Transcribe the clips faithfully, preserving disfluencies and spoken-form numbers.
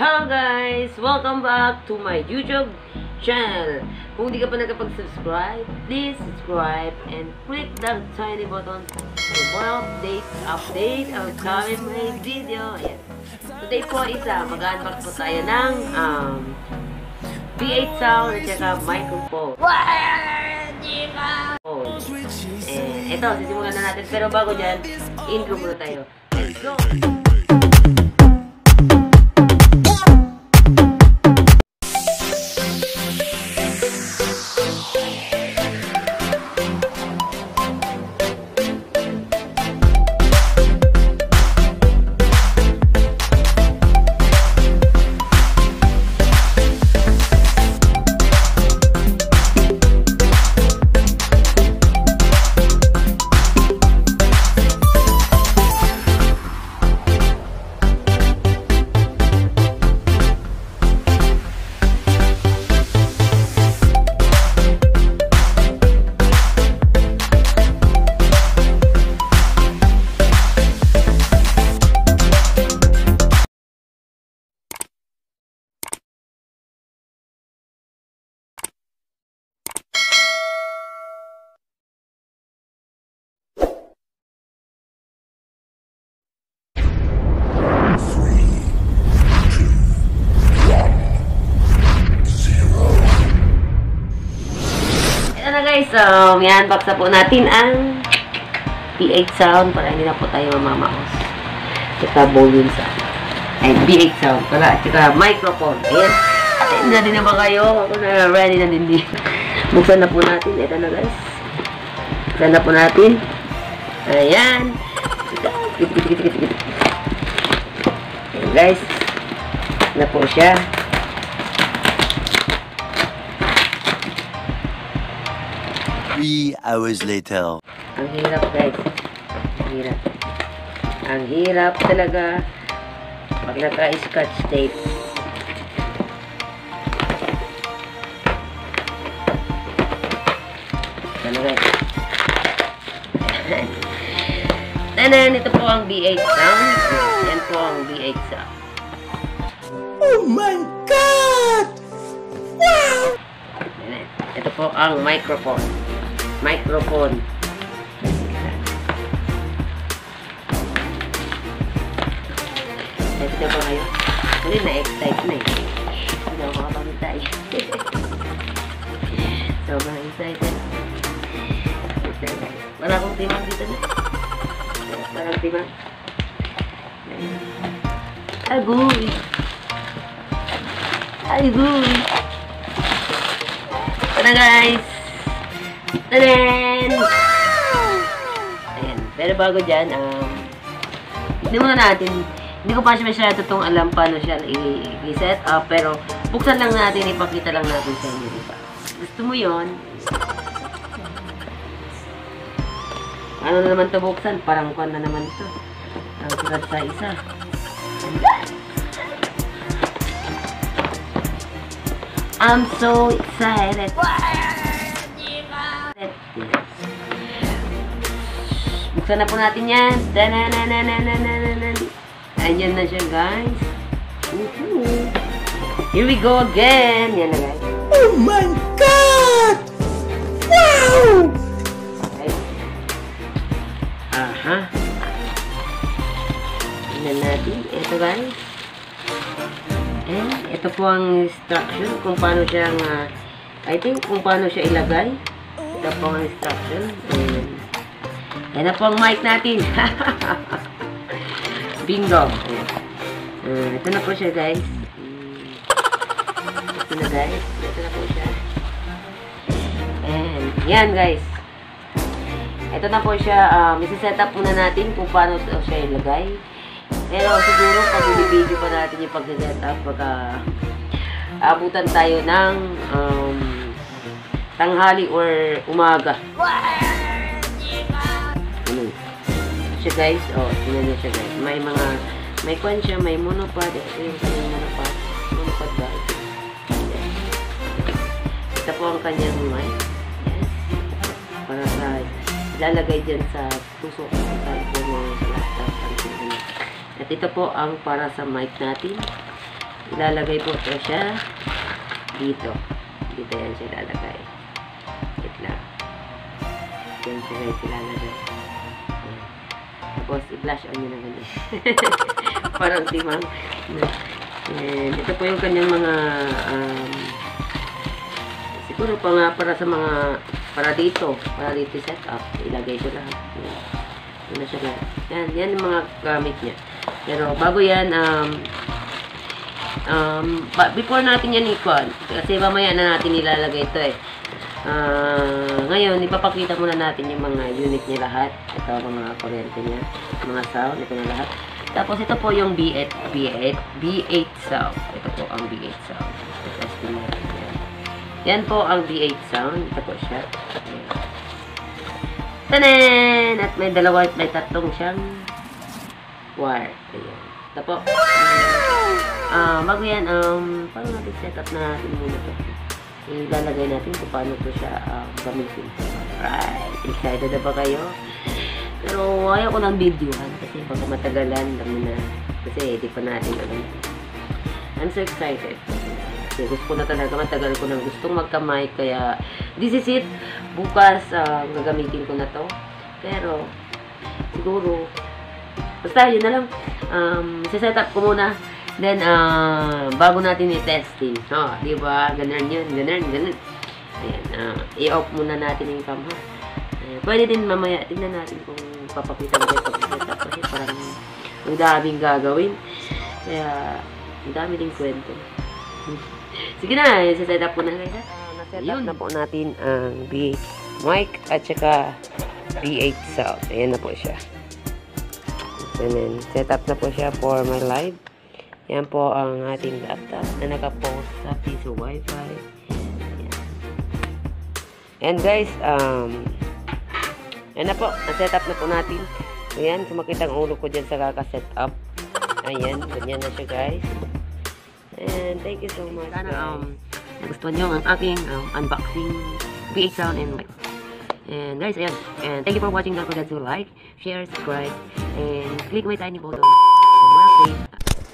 Hello guys! Welcome back to my YouTube channel. Kung di ka pa nakapag-subscribe, please subscribe and click the tiny button for more updates, update ang coming my video. Ayan. Today po isa, mag-unbox po tayo ng um, V eight sound at saka microphone. Eh, ito, sisimulan na natin. Pero bago dyan, intro muna tayo. Let's go! Guys, so, i-unbox na po natin ang V eight sound para hindi na po tayo mamamaos. Ito, volume sound. Ay, V eight sound pala. At saka microphone. Ayan. Ayan na din naman kayo. Ako na ready na din din. Buksan na po natin. Ito na guys. Buksan na po natin. Ayan. Ayan guys. Na po siya. Three hours later. Ang hirap guys. Ang hirap. Ang hirap talaga pag naka-scotch tape. Ano guys? Tanan, ito po ang V eight sound. Yan po ang V eight sound. Oh my God! Wow! Ito po ang microphone. Microphone. Ito po kayo. Muli na-excite na eh. Hindi ako makapagintay. Sobrang excited. Wala akong timang dito na. Parang timang. Agoy! Agoy! Ito na guys! Tadan! Ayan. Pero bago dyan, um, hindi muna natin, hindi ko pa siya masyado itong alam paano siya i-set up, pero buksan lang natin, ipakita lang natin sa inyo, diba? Gusto mo yun? Ano na naman ito buksan? Parang kuwan na naman ito. Ang sikat sa isa. I'm so excited. Buksan na po natin yan. Ayan na siya guys. Woohoo. Here we go again. Yan na guys. Oh my God! Wow! Okay. Aha. Tingnan natin. Ito guys. And ito po ang instruction kung paano siyang uh, I think kung paano siya ilagay. Ito po ang instruction. Ayan. Yan na po ang mic natin. Bingo. Uh, ito na po siya guys. Ito na guys. Ito na po siya. And yan guys. Ito na po siya. Um, isi-set up muna natin kung paano siya ilagay. Pero siguro pag i-video pa natin yung pag-set up baka abutan tayo ng um, tanghali or umaga. Ano siya guys? Oh, tingnan niyo siya guys. May mga, may kwan siya, may monopod. Ito yung kanyang monopod. Monopod guys. Yes. Ito po ang kanyang mic. Yes. Para sa, lalagay dyan sa tusok. Sa talpo mo sa laptop. At ito po ang para sa mic natin. ilalagay po ito siya dito. Dito yan siya ilalagay. Wait lang. Yan siya guys ilalagay. Ayan. Tapos i-blush on nyo na ganyan. Parang timang. And ito po yung kanyang mga um, siguro pa nga para sa mga para dito. Para dito set up. Ilagay ko lahat. Yan. Yan na siya guys. Yan. Yan yung mga gamit niya. Pero bago yan, um, um, before natin yan ikon, kasi mamaya na natin ilalagay ito eh. Uh, ngayon, ipapakita muna natin yung mga unit niya lahat. Ito, mga kuryente niya, mga sound, ito na lahat. Tapos ito po yung B eight, B eight, B eight sound. Ito po ang B eight sound. Testing natin yan. Yan po ang B eight sound. Ito po siya. Tanen! At may dalawa, may tatlong siyang wire. Ayan. Ito po. Ah, uh, bago yan, um, paano natin set up na natin muna ito? Ilalagay natin kung paano ito siya uh, gamitin. Right. Excited na ba kayo? Pero ayaw ko ng videohan kasi baka matagalan lang na. Kasi hindi pa natin alam. I'm so excited. Kasi gusto ko na talaga, matagal ko nang gustong magka-mic. Kaya this is it. Bukas uh, gagamitin ko na to. Pero siguro basta yun na lang. Um, set up ko muna. Then, uh, bago natin i-testing. Oh, di ba? Ganun yun. Ganun, ganun. Ayan. Uh, i-off muna natin yung cam, ha? Uh, pwede din mamaya. Tingnan natin kung papakita ko ito set up. Kasi parang ang daming gagawin. Kaya, ang dami din kwento. Sige na. I-set up ko na guys, ha? Uh, na-set up na po natin ang B eight mic at saka B eight sound. Ayan na po siya. And then, set up na po siya for my live. Yan po ang ating laptop na nakapost sa piso wifi. Ayan. And guys, um, yan na po. Na-set up na po natin. Ayan, sumakit ang ulo ko dyan sa kaka-set up. Ayan, ganyan na siya guys. And thank you so much. Sana um, nagustuhan nyo ang aking um, unboxing B eight sound and mic. And guys, ayan. And thank you for watching. Don't forget to like, share, subscribe, and click my tiny button for more updates.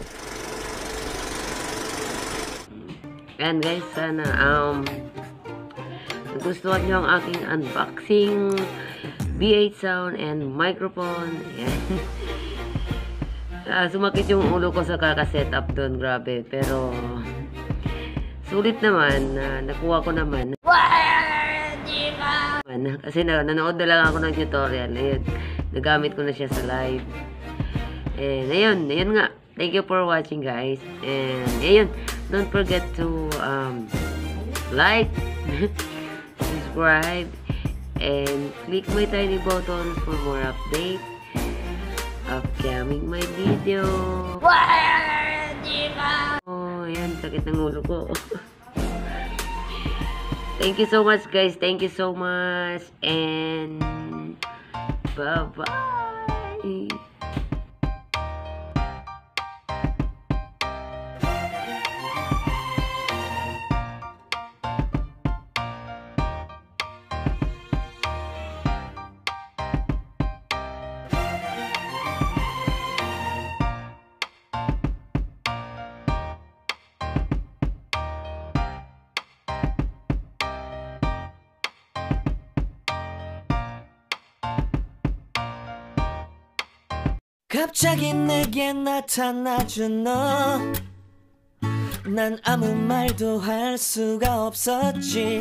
And guys, sana um, nagustuhan nyo ang aking unboxing B eight sound and microphone. Ayan. uh, sumakit yung ulo ko sa kaka-setup doon. Grabe. Pero sulit naman. Uh, nakuha ko naman. Kasi na, nanood na lang ako ng tutorial. Ayun, nagamit ko na siya sa live. And ayun, ayun nga. Thank you for watching guys. And ayun, don't forget to um, like, subscribe, and click my tiny button for more updates upcoming my video. Oh, ayan, sakit ng ulo ko. Thank you so much guys. Thank you so much. And bye-bye. 갑자기 내게 나타나준 너, 난 아무 말도 할 수가 없었지.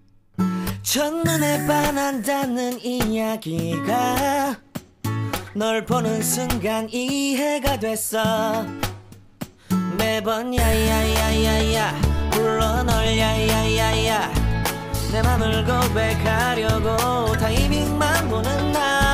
첫눈에 반한다는 이야기가 널 보는 순간 이해가 됐어. 매번 야야야야야 불러 널 야야야야 내 맘을 고백하려고 타이밍만 보는 나